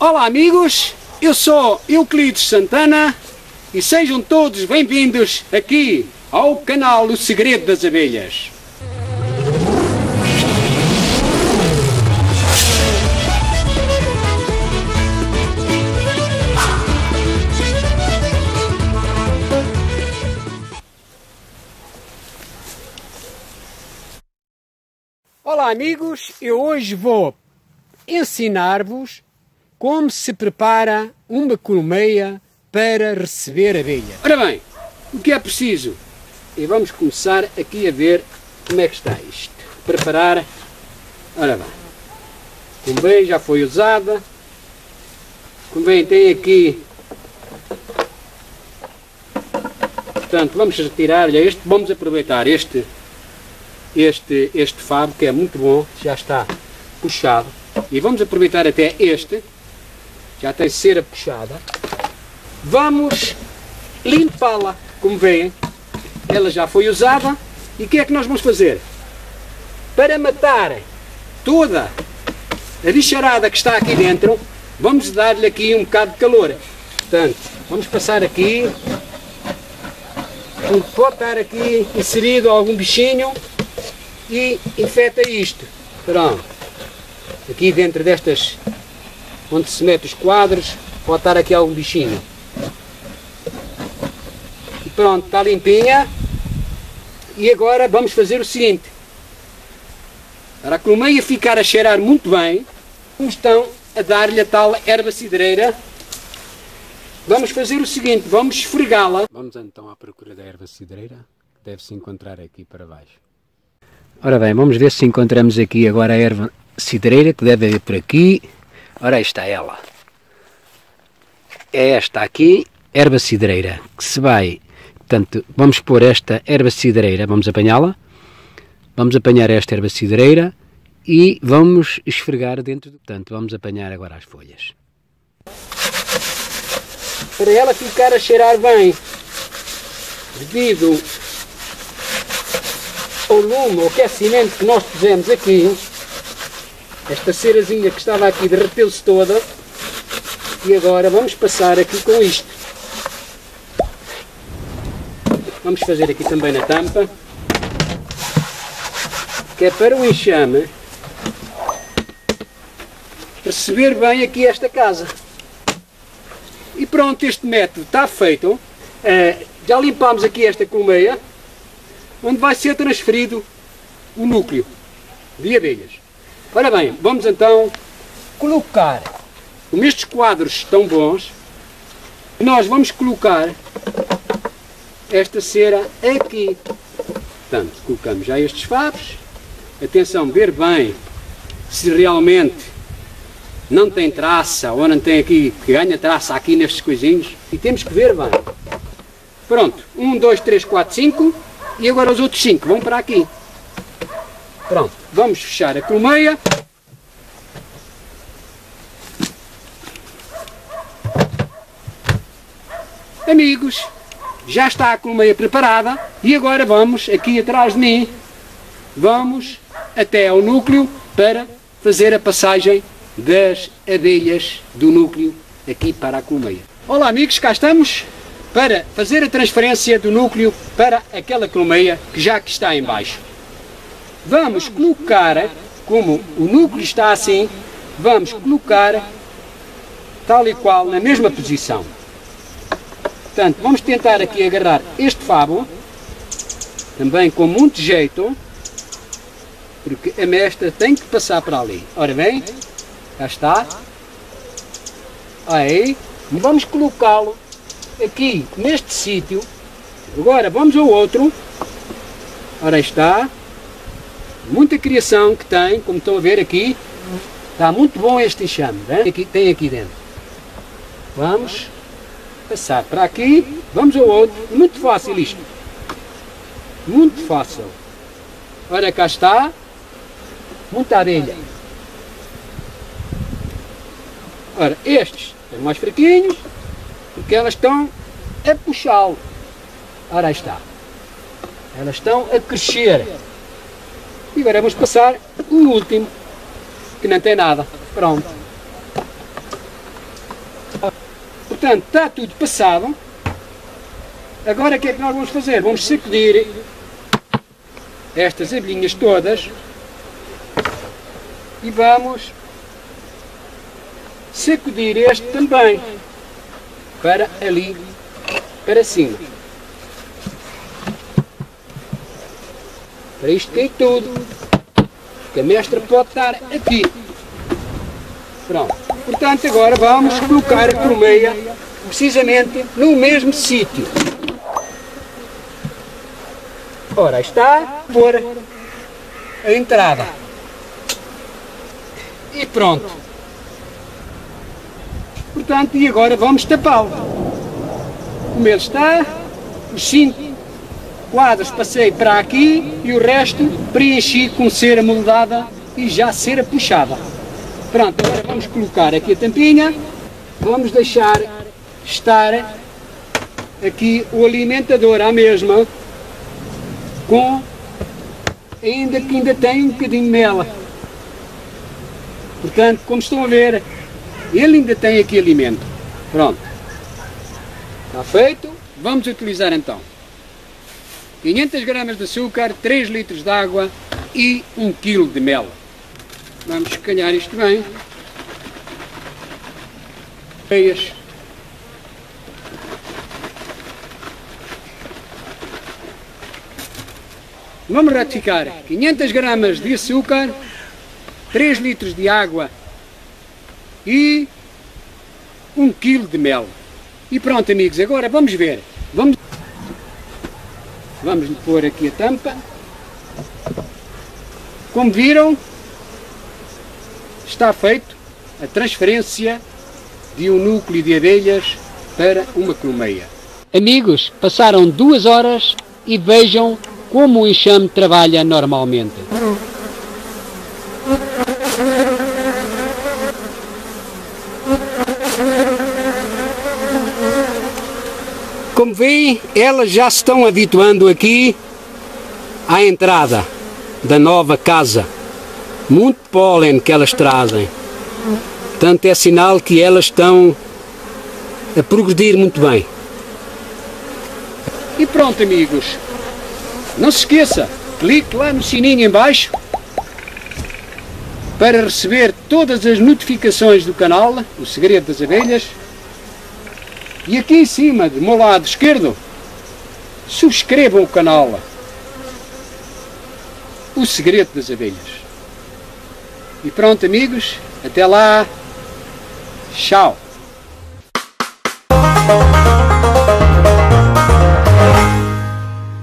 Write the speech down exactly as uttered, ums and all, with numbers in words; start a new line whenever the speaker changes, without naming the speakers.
Olá amigos, eu sou Euclides Santana e sejam todos bem-vindos aqui ao canal O Segredo das Abelhas. Olá amigos, eu hoje vou ensinar-vos como se prepara uma colmeia para receber abelha. Ora bem, o que é preciso? E vamos começar aqui a ver como é que está isto. Preparar, ora bem, a colmeia já foi usada, como bem tem aqui, portanto vamos retirar-lhe este, vamos aproveitar este, este, este favo que é muito bom, já está puxado, e vamos aproveitar até este, já tem cera puxada, vamos limpá-la, como veem, ela já foi usada, e o que é que nós vamos fazer? Para matar toda a bicharada que está aqui dentro, vamos dar-lhe aqui um bocado de calor, portanto, vamos passar aqui, pode estar aqui inserido algum bichinho, e infeta isto, pronto, aqui dentro destas, onde se mete os quadros, pode estar aqui algum bichinho. E pronto, está limpinha. E agora vamos fazer o seguinte. Para a colmeia ficar a cheirar muito bem, como estão a dar-lhe a tal erva cidreira, vamos fazer o seguinte, vamos esfregá-la. Vamos então à procura da erva cidreira, que deve-se encontrar aqui para baixo. Ora bem, vamos ver se encontramos aqui agora a erva cidreira, que deve haver por aqui. Ora, aí está ela. É esta aqui, erva cidreira, que se vai, portanto, vamos pôr esta erva cidreira, vamos apanhá-la, vamos apanhar esta erva cidreira e vamos esfregar dentro do... Portanto, vamos apanhar agora as folhas. Para ela ficar a cheirar bem, devido ao lume, ao aquecimento que nós pusemos aqui, esta cerazinha que estava aqui derreteu-se toda e agora vamos passar aqui com isto. Vamos fazer aqui também na tampa, que é para o enxame receber bem aqui esta casa. E pronto, este método está feito. Uh, já limpámos aqui esta colmeia, onde vai ser transferido o núcleo de abelhas. Ora bem, vamos então colocar, como estes quadros estão bons, nós vamos colocar esta cera aqui. Portanto, colocamos já estes favos, atenção, ver bem se realmente não tem traça, ou não tem aqui, que ganha traça aqui nestes coisinhos, e temos que ver bem. Pronto, um, dois, três, quatro, cinco, e agora os outros cinco vão para aqui. Pronto, vamos fechar a colmeia. Amigos, já está a colmeia preparada e agora vamos aqui atrás de mim, vamos até ao núcleo para fazer a passagem das abelhas do núcleo aqui para a colmeia. Olá amigos, cá estamos para fazer a transferência do núcleo para aquela colmeia que já aqui está em baixo. Vamos colocar, como o núcleo está assim, vamos colocar tal e qual na mesma posição. Portanto, vamos tentar aqui agarrar este favo, também com muito jeito, porque a mestra tem que passar para ali. Ora bem, cá está. Aí, vamos colocá-lo aqui neste sítio. Agora vamos ao outro. Ora está. Muita criação que tem, como estão a ver aqui, está muito bom este enxame, né? Aqui, tem aqui dentro. Vamos passar para aqui, vamos ao outro, muito fácil isto, muito fácil. Ora cá está, muita abelha. Ora, estes são mais fraquinhos, porque elas estão a puxá-lo. Ora aí está, elas estão a crescer. E agora vamos passar o último, que não tem nada. Pronto. Portanto, está tudo passado. Agora o que é que nós vamos fazer? Vamos sacudir estas abelhinhas todas e vamos sacudir este também para ali, para cima. Para isto cair tudo, que a mestra pode estar aqui. Pronto. Portanto, agora vamos colocar a colmeia precisamente no mesmo sítio. Ora, aí está, por a entrada. E pronto. Portanto, e agora vamos tapá-lo. Como ele está, os cinco quadros passei para aqui e o resto preenchi com cera moldada e já cera puxada. Pronto, agora vamos colocar aqui a tampinha, vamos deixar estar aqui o alimentador à mesma, com, ainda que ainda tem um bocadinho de mel. Portanto, como estão a ver, ele ainda tem aqui alimento. Pronto, está feito. Vamos utilizar então quinhentas gramas de açúcar, três litros de água e um quilo de mel. Vamos escalhar isto bem. Meias. Vamos ratificar quinhentas gramas de açúcar, três litros de água e um quilo de mel. E pronto, amigos, agora vamos ver. Vamos, vamos pôr aqui a tampa. Como viram, está feito a transferência de um núcleo de abelhas para uma colmeia. Amigos, passaram duas horas e vejam como o enxame trabalha normalmente. Como veem, elas já se estão habituando aqui à entrada da nova casa. Muito pólen que elas trazem. Portanto, é sinal que elas estão a progredir muito bem. E pronto, amigos. Não se esqueça, clique lá no sininho em baixo para receber todas as notificações do canal, O Segredo das Abelhas. E aqui em cima, do meu lado esquerdo, subscrevam o canal O Segredo das Abelhas. E pronto, amigos, até lá, tchau!